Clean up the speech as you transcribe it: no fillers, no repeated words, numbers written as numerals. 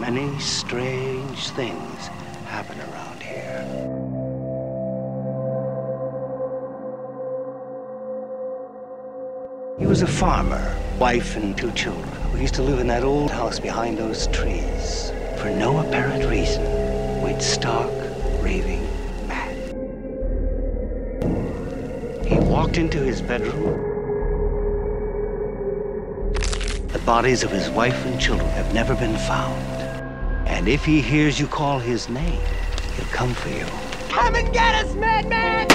Many strange things happen around here. He was a farmer, wife and 2 children. We used to live in that old house behind those trees. For no apparent reason, we'd stark, raving mad. He walked into his bedroom. The bodies of his wife and children have never been found. And if he hears you call his name, he'll come for you. Come and get us, Madman!